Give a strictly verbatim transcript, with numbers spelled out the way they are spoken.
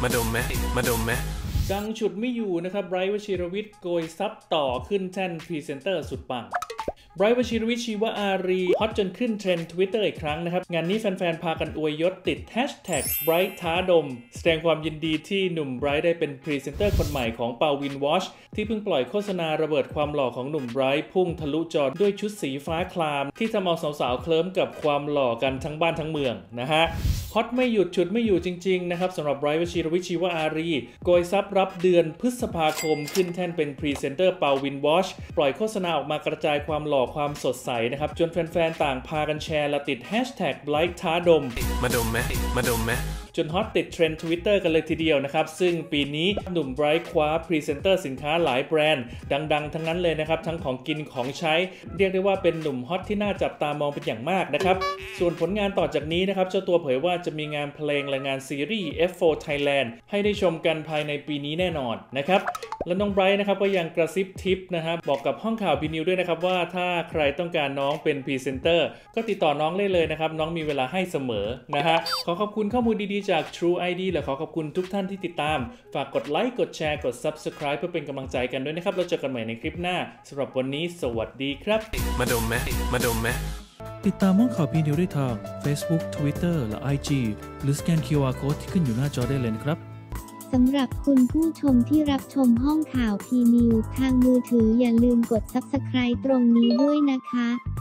มาดมไหมมาดมไหมดังฉุดไม่อยู่นะครับไบรท์ วชิรวิทย์โกยซับต่อขึ้นแท่นพรีเซนเตอร์สุดปังไบรท์ วชิรวิทย์ ชีวอารีฮอตจนขึ้นเทรนด์ Twitter อีกครั้งนะครับงานนี้แฟนๆพากันอวยยศติดแฮชแท็กไบรท์ท้าดมแสดงความยินดีที่หนุ่มไบรท์ได้เป็นพรีเซนเตอร์คนใหม่ของเปาวินวอชที่เพิ่งปล่อยโฆษณาระเบิดความหล่อของหนุ่มไบรท์พุ่งทะลุจอด้วยชุดสีฟ้าคลามที่ทำเอาสาวๆเคลิ้มกับความหล่อกันทั้งบ้านทั้งเมืองนะฮะฮอตไม่หยุดฉุดไม่อยู่จริงๆนะครับสำหรับไบรท์ วชิรวิทย์ ชีวอารีโกยซับรับเดือนพฤษภาคมขึ้นแท่นเป็นพรีเซนเตอร์เปาวินวอชปล่อยโฆษณาออกมากระจายความหล่อความสดใสนะครับจนแฟนๆต่างพากันแชร์และติดแฮชแท็กไบรท์ท้าดมมาดมไหมมาดมไหมจนฮอตติดเทรนด์ Twitter กันเลยทีเดียวนะครับซึ่งปีนี้หนุ่มไบรท์คว้าพรีเซนเตอร์สินค้าหลายแบรนด์ดังๆทั้งนั้นเลยนะครับทั้งของกินของใช้เรียกได้ว่าเป็นหนุ่มฮอตที่น่าจับตามองเป็นอย่างมากนะครับส่วนผลงานต่อจากนี้นะครับเจ้าตัวเผยว่าจะมีงานเพลงและงานซีรีส์ เอฟ โฟร์ Thailand ให้ได้ชมกันภายในปีนี้แน่นอนนะครับและน้องไบรท์นะครับก็ยังกระซิบทิปนะครับบอกกับห้องข่าวพีนิวด้วยนะครับว่าถ้าใครต้องการน้องเป็นพรีเซนเตอร์ก็ติดต่อน้องได้เลยนะครับน้องมีเวลาให้เสมอนะฮะขอขอบคุณข้อมูลดีๆจาก True ไอ ดี และขอขอบคุณทุกท่านที่ติดตามฝากกดไลค์กดแชร์กด Subscribe เพื่อเป็นกำลังใจกันด้วยนะครับแล้วเจอกันใหม่ในคลิปหน้าสำหรับวันนี้สวัสดีครับมาดมไหมมาดมไหมติดตามห้องข่าวพีนิวได้ทาง Facebook Twitter และ ไอ จี หรือสแกน คิว อาร์ Code ที่ขึ้นอยู่หน้าจอได้เลยนะครับสำหรับคุณผู้ชมที่รับชมห้องข่าวพีนิวทางมือถืออย่าลืมกด Subscribe ตรงนี้ด้วยนะคะ